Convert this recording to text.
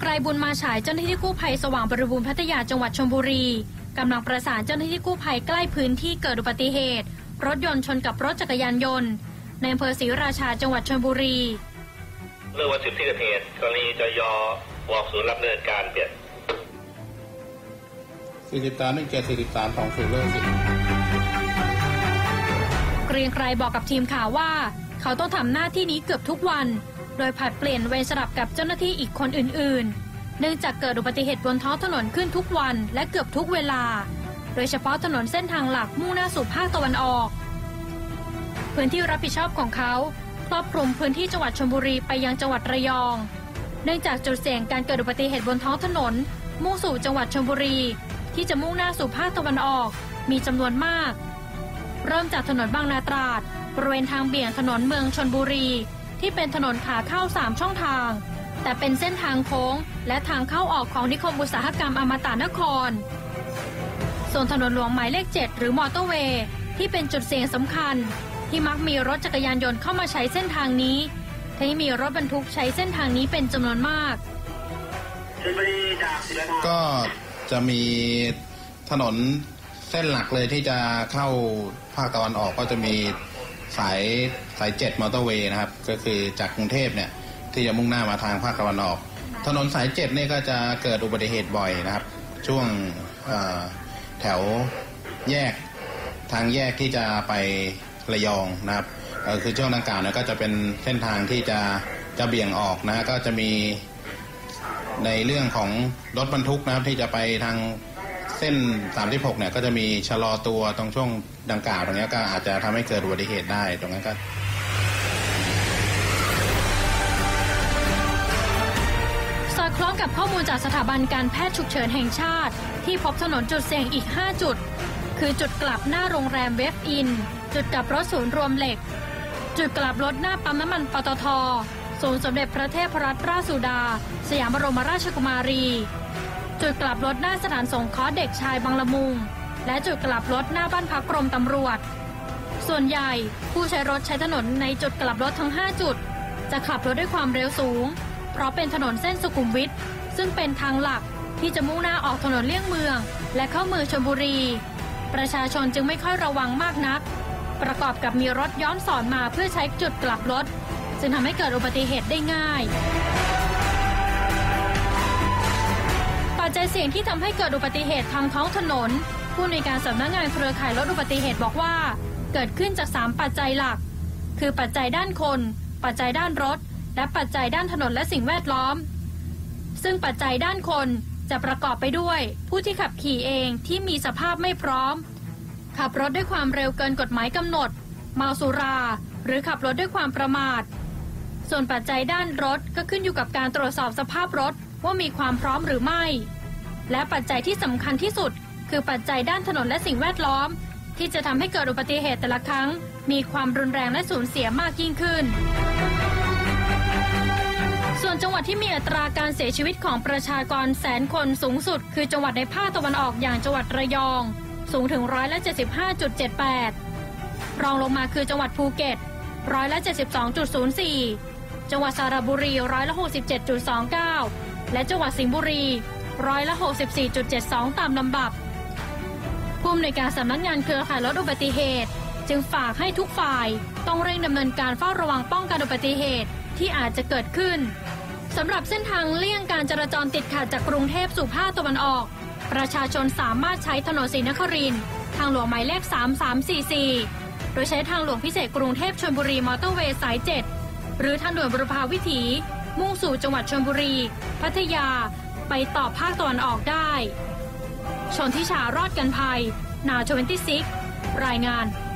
ไกรบุญมาฉายเจ้าหน้าที่กู้ภัยสว่างบริบูรณ์พัทยาจังหวัดชลบุรีกำลังประสานเจ้าหน้าที่กู้ภัยใกล้พื้นที่เกิดอุบัติเหตุรถยนต์ชนกับรถจักรยานยนต์ในอำเภอศรีราชาจังหวัดชลบุรีเรื่องวันที่เกิดเหตุกรณีจย.วอกศูนย์รับดำเนินการเปลี่ยน 43-17-43-20เลยสิเกรียงไกรบอกกับทีมข่าวว่าเขาต้องทำหน้าที่นี้เกือบทุกวันโดยผลัดเปลี่ยนเวรสลับกับเจ้าหน้าที่อีกคนอื่นๆเนื่องจากเกิดอุบัติเหตุบนท้องถนนขึ้นทุกวันและเกือบทุกเวลาโดยเฉพาะถนนเส้นทางหลักมุ่งหน้าสู่ภาคตะวันออกพื้นที่รับผิดชอบของเขาครอบคลุมพื้นที่จังหวัดชลบุรีไปยังจังหวัดระยองเนื่องจากจุดเสี่ยงการเกิดอุบัติเหตุบนท้องถนนมุ่งสู่จังหวัดชลบุรีที่จะมุ่งหน้าสู่ภาคตะวันออกมีจำนวนมากเริ่มจากถนนบางนาตราดบริเวณทางเบี่ยงถนนเมืองชลบุรีที่เป็นถนนขาเข้า3ช่องทางแต่เป็นเส้นทางโค้งและทางเข้าออกของนิคมอุตสาหกรรมอมตะนครส่วนถนนหลวงหมายเลข7หรือมอเตอร์เวย์ที่เป็นจุดเสี่ยงสำคัญที่มักมีรถจักรยานยนต์เข้ามาใช้เส้นทางนี้ที่มีรถบรรทุกใช้เส้นทางนี้เป็นจำนวนมากก็จะมีถนนเส้นหลักเลยที่จะเข้าภาคตะวันออกก็จะมีสาย7มอเตอร์เวย์นะครับก็คือจากกรุงเทพเนี่ยที่จะมุ่งหน้ามาทางภาคตะวันออกถนนสาย7นี่ก็จะเกิดอุบัติเหตุบ่อยนะครับช่วงแถวแยกทางแยกที่จะไประยองนะครับคือช่วงดังกล่าวเนี่ยก็จะเป็นเส้นทางที่จะเบี่ยงออกนะก็จะมีในเรื่องของรถบรรทุกนะครับที่จะไปทางเส้น36เนี่ยก็จะมีชะลอตัวตรงช่วงดังกล่าวตรงนี้ก็อาจจะทำให้เกิดอุบัติเหตุได้ตรงนั้นก็สอดคล้องกับข้อมูลจากสถาบันการแพทย์ฉุกเฉินแห่งชาติที่พบถนนจุดเสี่ยงอีก5จุดคือจุดกลับหน้าโรงแรมเวฟอินจุดกลับรถศูนย์รวมเหล็กจุดกลับรถหน้าปั๊มน้ำมันปตท.ศูนย์สมเด็จพระเทพรัตนราชสุดาสยามบรมราชกุมารีจุดกลับรถหน้าสถานสงเคราะห์เด็กชายบางละมุงและจุดกลับรถหน้าบ้านพักกรมตำรวจส่วนใหญ่ผู้ใช้รถใช้ถนนในจุดกลับรถทั้ง5จุดจะขับรถด้วยความเร็วสูงเพราะเป็นถนนเส้นสุขุมวิทซึ่งเป็นทางหลักที่จะมุ่งหน้าออกถนนเลี่ยงเมืองและเข้าเมืองชลบุรีประชาชนจึงไม่ค่อยระวังมากนักประกอบกับมีรถย้อนสอนมาเพื่อใช้จุดกลับรถจึงทำให้เกิดอุบัติเหตุได้ง่ายปัจจัยเสี่ยงที่ทำให้เกิดอุบัติเหตุทางท้องถนนผู้อำนวยการสำนักงานเครือข่ายลดอุบัติเหตุบอกว่าเกิดขึ้นจาก3ปัจจัยหลักคือปัจจัยด้านคนปัจจัยด้านรถและปัจจัยด้านถนนและสิ่งแวดล้อมซึ่งปัจจัยด้านคนจะประกอบไปด้วยผู้ที่ขับขี่เองที่มีสภาพไม่พร้อมขับรถด้วยความเร็วเกินกฎหมายกำหนดเมาสุราหรือขับรถด้วยความประมาทส่วนปัจจัยด้านรถก็ขึ้นอยู่กับการตรวจสอบสภาพรถว่ามีความพร้อมหรือไม่และปัจจัยที่สำคัญที่สุดคือปัจจัยด้านถนนและสิ่งแวดล้อมที่จะทำให้เกิดอุบัติเหตุแต่ละครั้งมีความรุนแรงและสูญเสียมากยิ่งขึ้นส่วนจังหวัดที่มีอัตราการเสียชีวิตของประชากร100,000 คนสูงสุดคือจังหวัดในภาคตะวันออกอย่างจังหวัดระยองสูงถึง75.78%รองลงมาคือจังหวัดภูเก็ต72.04%จังหวัดสระบุรี67.29%และจังหวัดสิงห์บุรี64.72%ตามลำดับผู้อำนวยการสำนักงานเครือข่ายลดอุบัติเหตุจึงฝากให้ทุกฝ่ายต้องเร่งดำเนินการเฝ้าระวังป้องกันอุบัติเหตุที่อาจจะเกิดขึ้นสำหรับเส้นทางเลี่ยงการจราจรติดขัดจากกรุงเทพสู่ภาคตะวันออกประชาชนสามารถใช้ถนนศรีนครินทร์ทางหลวงหมายเลข3344โดยใช้ทางหลวงพิเศษกรุงเทพชลบุรีมอเตอร์เวย์สาย7หรือทางด่วนบุรพาวิถีมุ่งสู่จังหวัดชลบุรีพัทยาไปต่อภาคตะวันออกได้ชนทิชารอดกันภัยNow 26รายงาน